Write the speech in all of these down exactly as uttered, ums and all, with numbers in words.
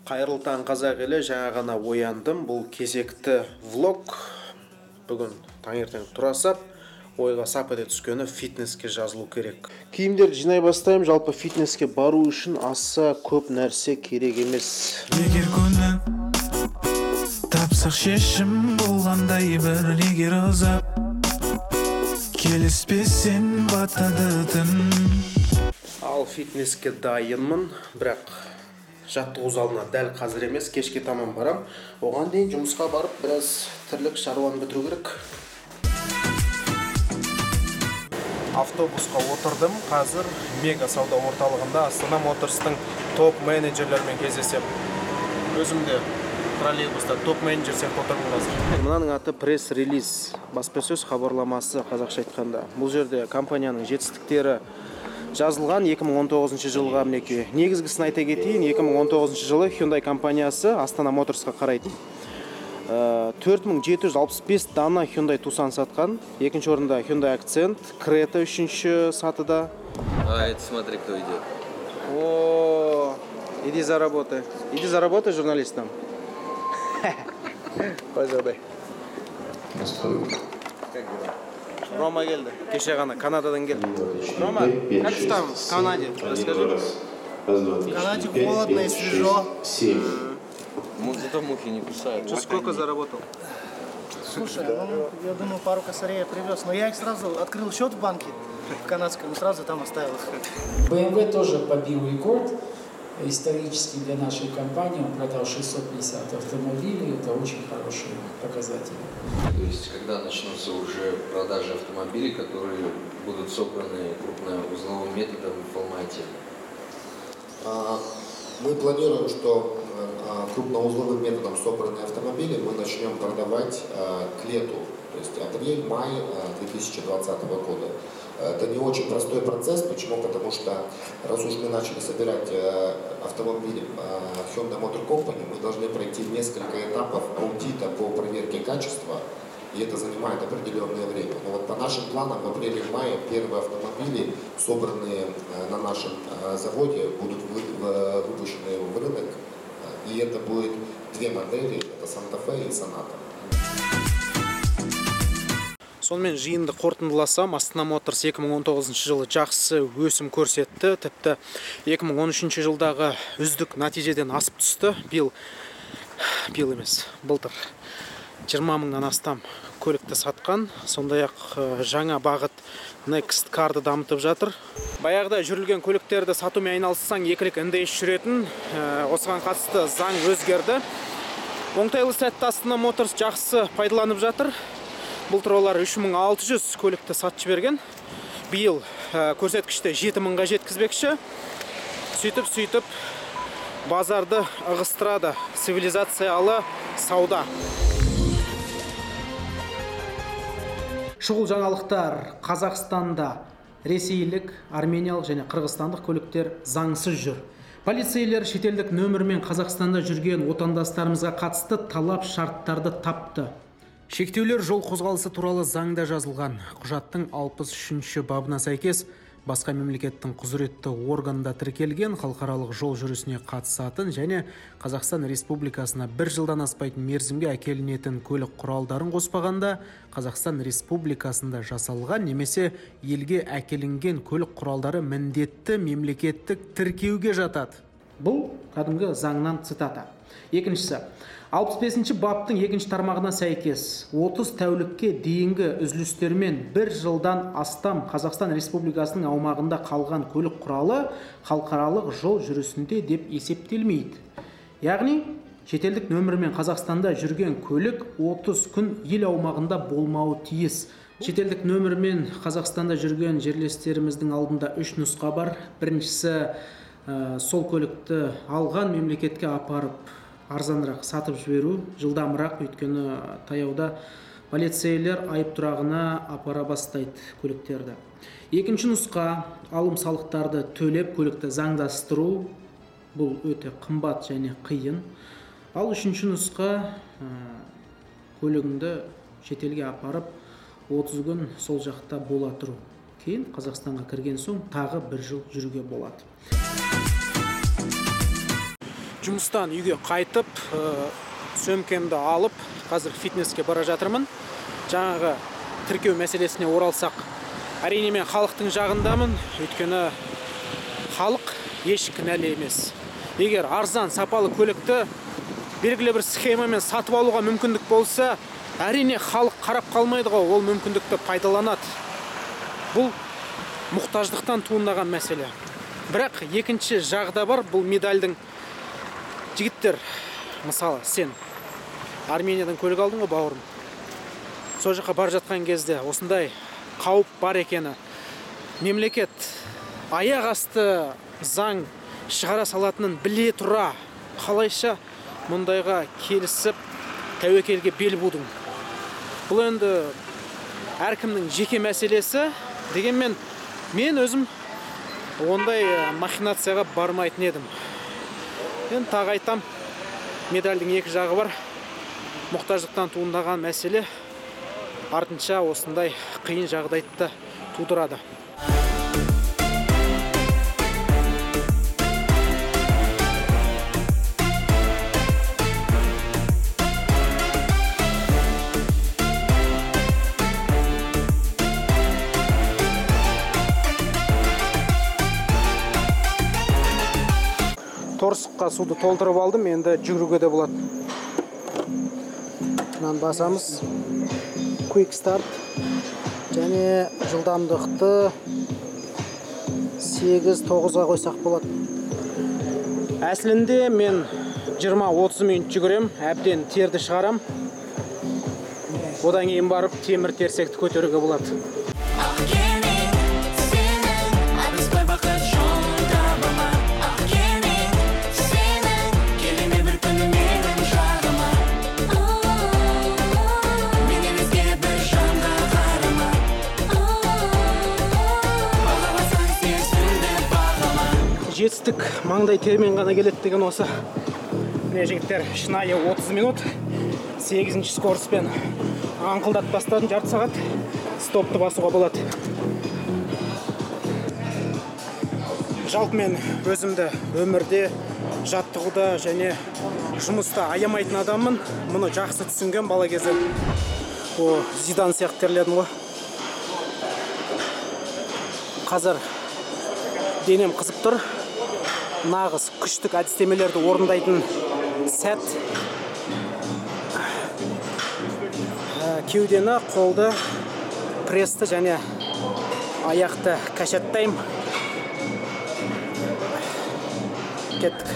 Қайырлы таң қазақ елі, жаңа ғана ояндым. Бұл кезекті влог. Бүгін таңертең тұра сап, ойға сап ете түскені фитнеске жазылу керек. Киімдерді жинай бастаймын. Жалпы фитнеске бару үшін аса көп нәрсе керек емес. Егер көңіл тапсақ шешім болғандай бір егер ұзап келіспесен батады түн. Ал фитнеске дайынмын, бірақ жаттығу залына дәл қазір емес, кешке таман барам. Оған дейін жұмысқа барып, біраз тірлік шаруаны бітіру керек. Автобусқа отырдым. Қазір Мега сауда орталығында Астана Моторстың топ менеджерлермен кездесем. Өзімде троллейбуста топ менеджер сияқты отырмын қазір. Мынаның аты пресс-релиз, баспасөз хабарламасы қазақша айтқанда. Бұл жерде компанияның жетістіктері жазылған. Екі мың он тоғызыншы жылға мінеки. Негізгісін айта кетейін, екі мың он тоғызыншы жылы Hyundai компаниясы Астана Моторсқа қарайтын төрт мың жеті жүз алпыс бес дана Hyundai Tucson сатқан. Екінші орында Hyundai Accent, Creta үшінші сатыда. А, это смотри, кто идет. О, иди заработай. Иди заработай журналистам. Пожалуй. Рома келді. Кеше ғана Канададан келді. Рома, как там в Канаде? Расскажи. В Канаде холодно и свежо. Зато мухи не кусают. Что, сколько заработал? Слушай, ну, я думаю, пару косарей я привез. Но я их сразу открыл счет в банке в канадском и сразу там оставил их. бэ эм вэ тоже побил рекорд исторический для нашей компании. Он продал шестьсот пятьдесят автомобилей. Это очень хороший показатель. То есть, когда начнутся уже продажи автомобилей, которые будут собраны крупноузловым методом в Алмате? Мы планируем, что крупноузловым методом собранные автомобили мы начнем продавать к лету, то есть апрель-май две тысячи двадцатого года. Это не очень простой процесс. Почему? Потому что раз уж мы начали собирать автомобили Hyundai Motor Company, мы должны пройти несколько этапов аудита по проверке качества, и это занимает определенное время. Но вот по нашим планам в апреле-мае первые автомобили, собранные на нашем заводе, будут выпущены в рынок, и это будет две модели, это Santa Fe и Sonata. Сонымен жиынды қорытындыласам, Астана Моторс екі мың он тоғызыншы жылы жақсы өсім көрсетті. Тіпті екі мың он үшінші жылдағы үздік нәтижеден асып түсті. Биыл, биыл емес, былтыр жиырма мыңнан астам көлікті сатқан. Сондай-ақ жаңа бағыт Next Car'ды дамытып жатыр. Баяғыда жүрілген көліктерді сатумен айналыссаң екілік індейіш жүретін. Осыған қатысты заң өзгерді. Оңтайлы сәтті Астана Моторс жақсы пайдаланып жатыр. Былтыр олар үш мың алты жүз көлікті сатып жіберген. Биыл көрсеткішті жеті мыңға жеткізбекші. Сөйтіп-сөйтіп базарды ығыстырады. Цивилизациялы сауда. Шұғыл жаңалықтар. Қазақстанда ресейлік, армениялық және қырғызстандық көліктер заңсыз жүр. Полицейлер шетелдік нөмірмен Қазақстанда жүрген отандастарымызға қатысты талап шарттарды тапты. Шектеулер жол қозғалысы туралы заңда жазылған. Құжаттың алпыс үшінші бабына сәйкес басқа мемлекеттің құзыретті органында тіркелген халықаралық жол жүрісіне қатысатын және Қазақстан Республикасына бір жылдан аспайтын мерзімге әкелінетін көлік құралдарын қоспағанда Қазақстан Республикасында жасалған немесе елге әкелінген көлік құралдары міндетті мемлекеттік тіркеуге жатады. Бұл кәдімгі заңнан цитата. Екіншісі, алпыс бесінші баптың екінші тармағына сәйкес отыз тәулікке дейінгі үзілістермен бір жылдан астам Қазақстан Республикасының аумағында қалған көлік құралы халықаралық жол жүрісінде деп есептелмейді. Яғни, шетелдік нөмірмен Қазақстанда жүрген көлік отыз күн ел аумағында болмауы тиіс. Шетелдік нөмірмен Қазақстанда жүрген жерлестеріміздің алдында үш нұсқа бар. Біріншісі, сол көлікті алған мемлекетке апарып арзанырақ сатып жіберу, жылдамырақ, өйткені таяуда полицейлер айып тұрағына апара бастайды көліктерді. Екінші нұсқа, алым салықтарды төлеп көлікті заңдастыру. Бұл өте қымбат және қиын. Ал үшінші нұсқа, көлігіңді шетелге апарып отыз күн сол жақта бола тұру. Кейін Қазақстанға кірген соң тағы бір жыл жүруге болады. Жұмыстан үйге қайтып, сөмкемді алып, қазір фитнеске бара жатырмын. Жаңағы тіркеу мәселесіне оралсақ, әрине мен халықтың жағындамын, өйткені халық еш кінәлі емес. Егер арзан сапалы көлікті белгілі бір схемамен сатып алуға мүмкіндік болса, әрине халық қарап қалмайды ғой, ол мүмкіндікті пайдаланады. Бұл мұқтаждықтан туындаған мәселе. Бірақ екінші жағда бар, бұл медальдің. Жігіттер, мысалы, сен Армениядан көлік алдың ғой, бауырым. Сол жаққа бар жатқан кезде осындай қауіп бар екені, мемлекет аяқ асты заң шығара салатынын біле тұра, қалайша мұндайға келісіп тәуекелге бел будың. Бұл енді әркімнің жеке мәселесі, дегенмен мен өзім ондай махинацияға бармайтын едім. Мен тағы айтам, медальдің екі жағы бар. Мұқтаждықтан туындаған мәселе артынша осындай қиын жағдайды тудырады. Торсыққа суды толтырып алдым, енді жүгіруге де болады. Мынаны басамыз. Quick start. Және жылдамдықты сегіз тоғызға қойсақ болады. Әсілінде мен жиырма отыз минут жүгірем, әбден терді шығарам. Одан кейін барып темір терсекті көтеруге болады. Жетістік маңдай термен ғана келеді деген осы. Міне жігіттер, шынайы отыз минут сегізінші скороспен аңқылдат бастадым, жарты сағат стопты басуға болады. Жалпы мен өзімді өмірде, жаттығуда және жұмыста аямайтын адаммын. Мұны жақсы түсінген бала кезде. О, Зидан сияқты терледім ғой. Қазір денем қызып тұр. Нағыз күштік әдістемелерді орындайтын сәт. Кеудені, қолды, престі және аяқты кәшаттайым. Кеттік.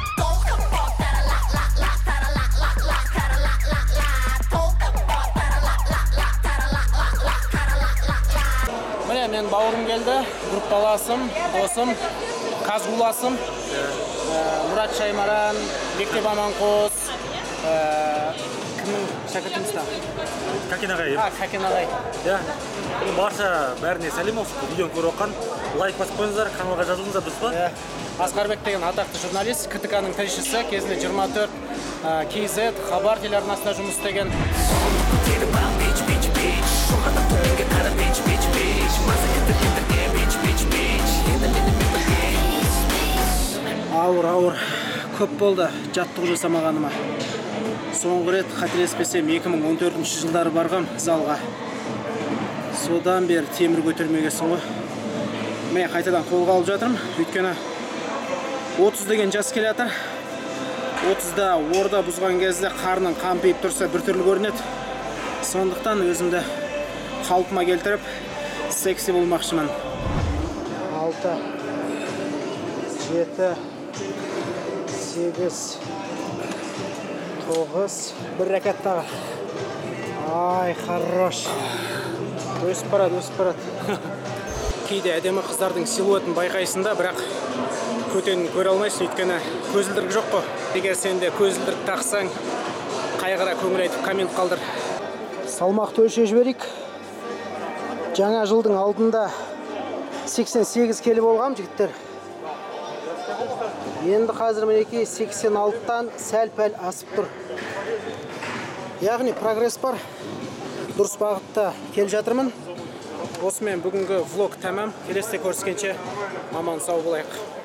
Міне, мен бауырым келді, группаласым, досым, Қазгуласым, Мұрат Шаймаран, Мектеп Аманқос, кімнің шәкіртімізді? Кәкен ағай. А, Кәкен ағай. Барша бәріне сәлем olsun. Видеоны көріп отқан. Лайк басып қойыңыздар, каналға жазылыңыздар, дұрыс па? Асқарбек деген атақты журналист, КТК-ның тілшісі, кезінде жиырма төрт кей зет хабар телеарнасында жұмыс істеген. Ауыр, ауыр, көп болды жаттығу жасамағаныма. Соңғы рет қателеспесем екі мың он төртінші жылдары барғам залға. Содан бері темір көтермегесің ғой. Мен қайтадан қолға алып жатырмын, өйткені отыз деген жас келе жатыр. отызда орда бұзған кезде қарның қампиып тұрса бір түрлі көрінеді. Сондықтан өзімді қалпыма келтіріп, секси болмақшымын. алты, жеті, сегіз, тоғыз, бір рәкаттағы. Ай, хорош. Өсіп барады, өсіп барады. Кейде әдемі қыздардың силуетін байқайсында, бірақ көтенін көре алмайсың, өйткені көзілдірік жоқ қой. Егер сен де көзілдірік тақсаң, қайғыра көңіл айтып коммент қалдыр. Салмақты өлшеп жіберейік. Жаңа жылдың алдында сексен сегіз келі болғам, жігіттер. Енді қазір мінекей сексен алтыдан сәл-пәл асып тұр. Яғни прогресс бар. Дұрыс бағытта келіп жатырмын. Осымен бүгінгі влог тәмам. Келесіде көріскенше аман сау болайық.